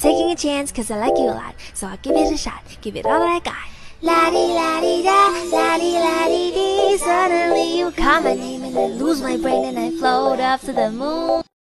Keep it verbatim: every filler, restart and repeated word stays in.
taking a chance cause I like you a lot, so I'll give it a shot, give it all that I got. La-di-la-di-da, la-di-la-di-dee. Suddenly you call my name and I lose my brain and I float off to the moon.